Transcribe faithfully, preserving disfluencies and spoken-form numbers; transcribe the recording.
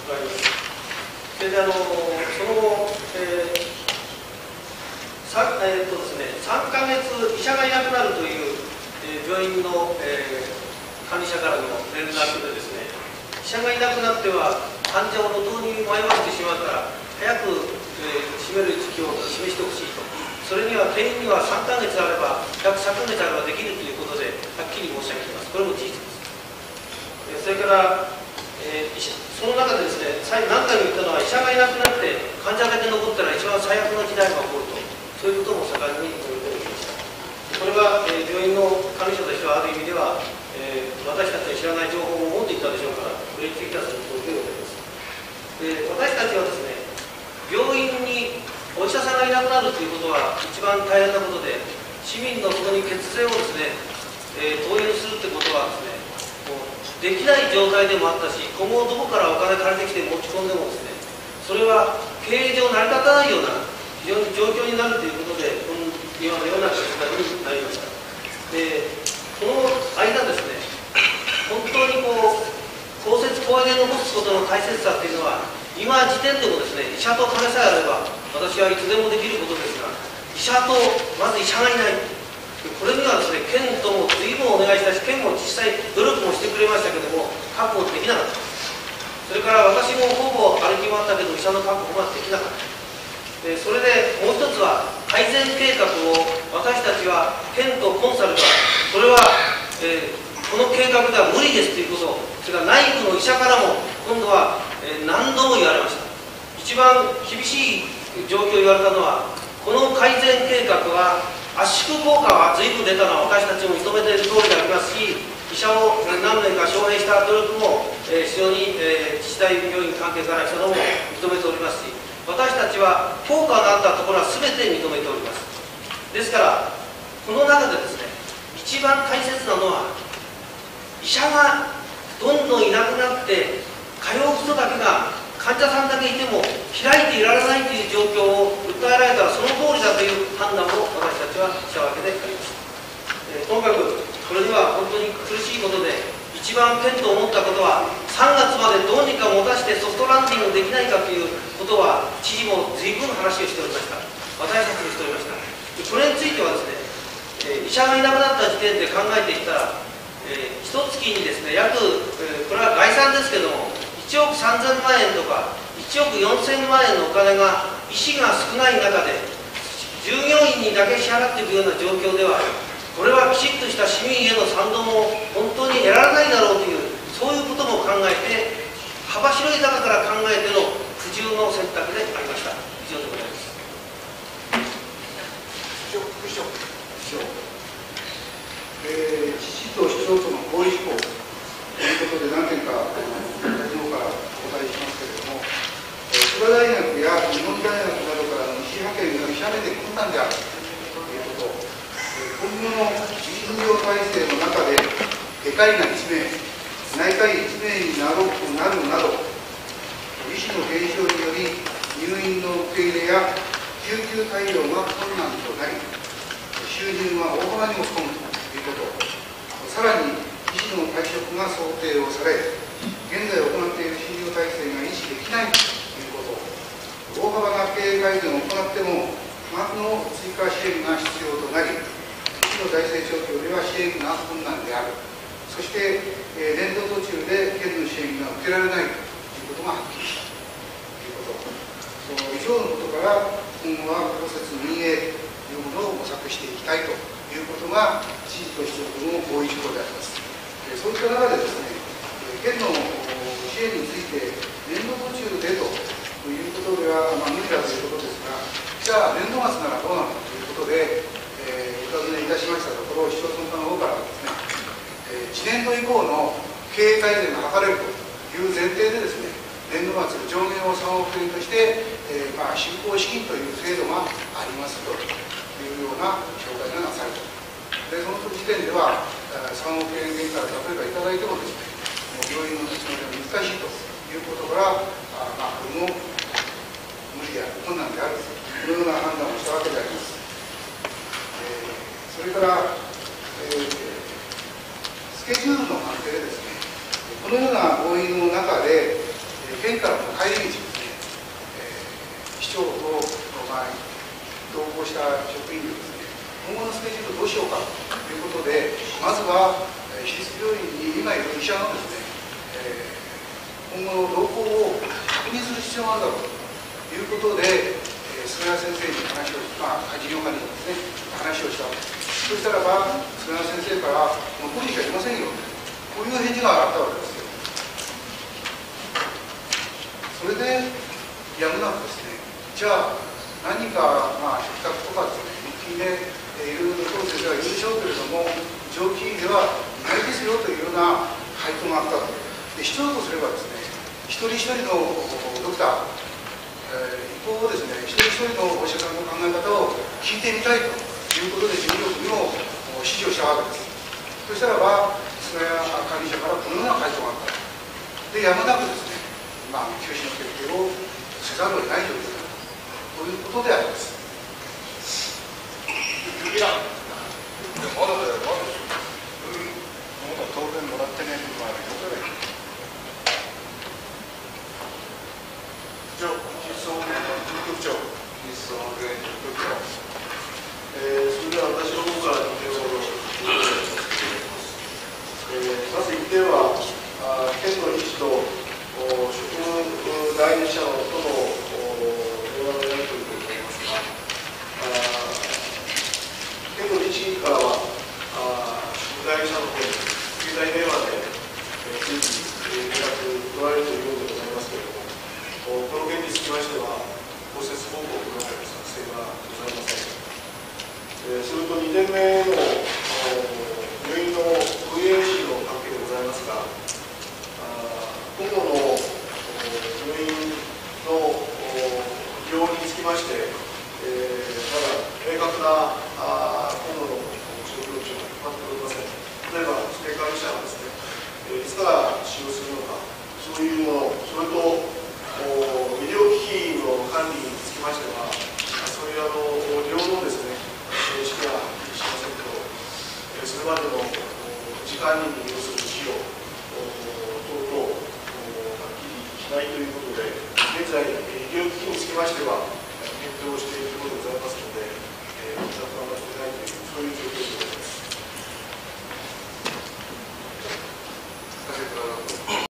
伺います。それであのその後、えーさえーっとですね、さんかげつ医者がいなくなるという、えー、病院の、えー、管理者からの連絡でですね、医者がいなくなっては患者を路頭に迷わせてしまうから早く、えー、締める時期を示してほしいと。それには定員にはさんかげつあれば約さんかげつあればできるということではっきり申し上げています。これも事実です。それから、えー、その中でですね、何回も言ったのは、医者がいなくなって患者だけ残ったら一番最悪の時代が起こると、そういうことも盛んに言っておりました。これは、えー、病院の管理者としてはある意味では、えー、私たちの知らない情報を持っていたでしょうから、これについてはその通りでございます。で、私たちはですね、病院にお医者さんがいなくなるということは一番大変なことで、市民のそこに血税をですね、えー、投入するということはですね、もうできない状態でもあったし、今後どこからお金借りてきて持ち込んでもですね、それは経営上成り立たないような非常に状況になるということで、この今のような結果になりました。で、この間ですね、本当にこう公設公営で残すことの大切さっていうのは、今時点でもですね、医者と金さえあれば私はいつでもできることですが、医者とまず医者がいない、これにはですね、県とも随分お願いしたし、県も実際努力もしてくれましたけども、確保できなかった。それから私もほぼ歩き回ったけど医者の確保ができなかった。で、それでもう一つは改善計画を私たちは県とコンサルが、それは、えー、この計画では無理ですということを、それから内部の医者からも今度は、えー、何度も言われました。一番厳しい状況を言われたのは、この改善計画は圧縮効果は随分出たのは私たちも認めている通りでありますし、医者を何年か招聘した努力も、えー、非常に、えー、自治体病院関係からしたのも認めておりますし、私たちは効果があったところは全て認めております。ですからこの中でですね、一番大切なのは、医者がどんどんいなくなって通う人だけが、患者さんだけいても開いていられないという状況を訴えられたらその通りだという判断を私たちはしたわけであります。えー、ともかくこれには本当に苦しいことで、一番県と思ったことはさんがつまでどうにか持たしてソフトランディングできないかということは知事も随分話をしておりました。私たちにしておりました。これについてはですね、えー、医者がいなくなった時点で考えていったら、えー、一月にですね、約、えー、これは概算ですけどもいちおくさんぜんまんえんとかいちおくよんせんまんえんのお金が医師が少ない中で従業員にだけ支払っていくような状況では、これはきちっとした市民への賛同も本当に得られないだろうという、そういうことも考えて、幅広い中から考えての苦渋の選択でありました。以上でございます。 副市長、副市長、えー、知事と市長との合意事項ということで何点か私の方からお答えしますけれども、千葉大学や日本大学などからの医師派遣が医者目で困難であるということ、今後の医療体制の中で外科医がいちめい、内科医いちめいになろうとなるなど、医師の減少により入院の受け入れや救急対応が困難となり、収入が大幅に落ち込むということ、さらに医師の退職が想定をされ、現在行っている診療体制が維持できないということ、大幅な経営改善を行っても多額の追加支援が必要となり、医師の財政状況では支援が困難である、そして、えー、年度途中で県の支援が受けられないということがはっきりしたということ、その以上のことから今後は公設民営というものを模索していきたいということが知事と市長との合意事項であります。そういった中でですね、県の支援について年度途中でということでは、まあ、無理だということですが、じゃあ年度末ならどうなのかということで、えー、お尋ねいたしましたところ、市町村課の方からですね、えー、次年度以降の経営改善が図れるという前提でですね、年度末上限をさんおくえんとして、えーまあ、執行資金という制度がありますというような紹介がなされた。で、その時点ではさんおくえん限から例えばいただいてもですね、もう病院の立ち回りが難しいということから、あまあ、これも無理である、困難である、このような判断をしたわけであります。えー、それから、えー、スケジュールの関係でですね、このような合意の中で、県県からの帰り道ですね、えー、市長と、まあ、同行した職員でですね、今後のスケジュールどうしようかということで、まずは私立病院に今いる医者のですね、えー、今後の動向を確認する必要があるだろうということで、えー、菅谷先生に話を、まあ、事業管理にですね、話をした。そしたらば、菅谷先生から、もうこれしかいませんよ、こういう返事があったわけですよ。それで、やむなくですね、じゃあ、何か、まあ、比較とかですね、日勤で、えー、いろいろと先生は言うでしょうけれども、長期ではいないですよというような回答があったと。で、市長とすればですね、一人一人のドクター、えー、一方ですね、一人一人のお医者さんの考え方を聞いてみたいということで、事務局にも指示をしたわけです。そしたらば、菅谷管理者からこのような回答があった。で、やむなくですね、まあ、休止の決定をせざるを得ないということということであります。 いや、まだだよ、まだでしょ。まだ当然もらってない部分あるよ。じゃあ、日総連副局長。日総連副局長。 えー、それでは私の方からにてんほど、えー、まずいってんは、あ県の医師と職務代理者との電話のやり取りでございますが、県の医師からは、職務代理者の方に携帯電話で、えー、随時連絡取られているようでございますけれども、この件につきましては、公設報告の作成がございません。えー、それとにてんめの入院のブイエーシー の関係でございますが、今後の入院の利用につきまして、えー、まだ明確な今後の状況というのは決まっておりません。例えば、指定管理者がですね、いつから使用するのか、そういうもの、それと医療機器の管理につきましては、そういうあの利用のですね、正式ははっきりしませんけど、それまでの時間に要する資料等々、はっきりしないということで、現在、医療機器につきましては、検討しているところでございますので、えー、若干はしてないという、そういう状況でございます。